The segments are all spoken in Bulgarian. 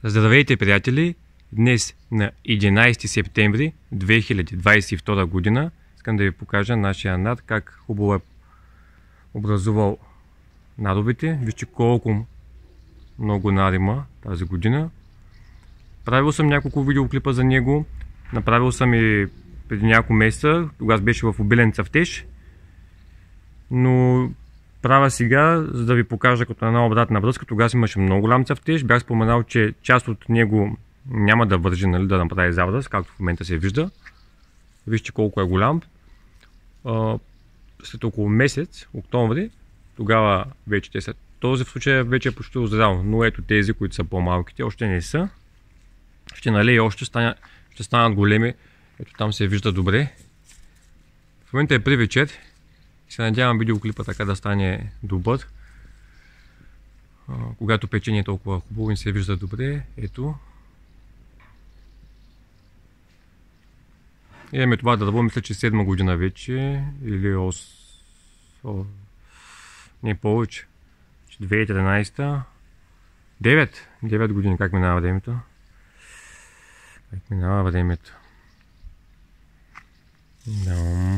Здравейте, приятели! Днес на 11 септември 2022 година искам да ви покажа нашия над, как хубаво е образувал надобите. Вижте колко много над има тази година. Правил съм няколко видеоклипа за него. Направил съм и преди няколко месеца. Тогава беше в обилен цъфтеж. Но правя сега, за да ви покажа като една обратна връзка. Тогава имаше много голям цъфтеж. Бях споменал, че част от него няма да вържи, нали, да направи завръз, както в момента се вижда. Вижте колко е голям. След около месец, октомври, тогава вече те са. Този в случай вече е почти озрял, но ето тези, които са по-малките, още не са. Ще налея още, ще станат големи. Ето там се вижда добре. В момента е при вечер. Се надявам видеоклипа така да стане добър. Когато печение е толкова хубаво и се вижда добре, ето. Имаме това дърво, мисля, че 7 година вече, или не повече, 2013, 9 години, как минава времето. Да.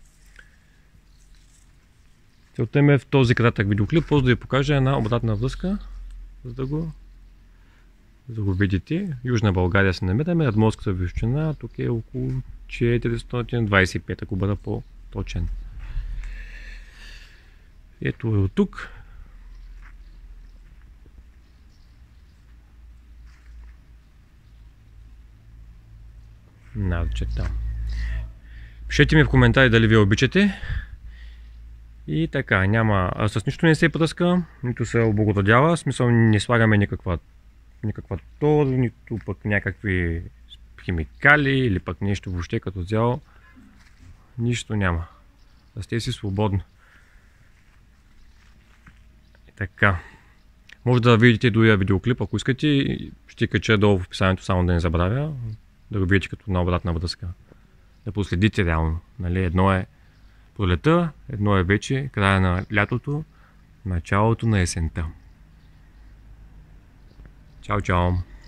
Целта ми е в този кратък видеоклип просто да ви покажа една обратна връзка, за да го видите. Южна България се намираме, надморската височина, тук е около 425, ако бъда по-точен. Ето е от тук. Там. Пишете ми в коментари дали ви обичате. И така, с нищо не се пръска, нито се облагородява, в смисъл не слагаме никаква тор, нито пък някакви химикали или пък нещо въобще като цяло. Нищо няма. Расте си свободно. И така. Може да видите другия видеоклип, ако искате. Ще кача долу в описанието, само да не забравя. Да го видите като на обратна връзка. Да проследите реално. Нали? Едно е пролета, едно е вече края на лятото, началото на есента. Чао, чао!